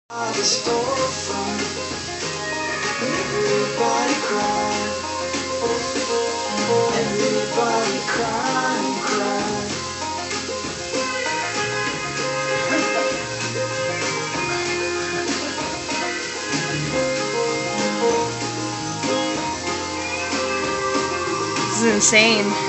The storefront, everybody cried, everybody cried, cried. This is insane.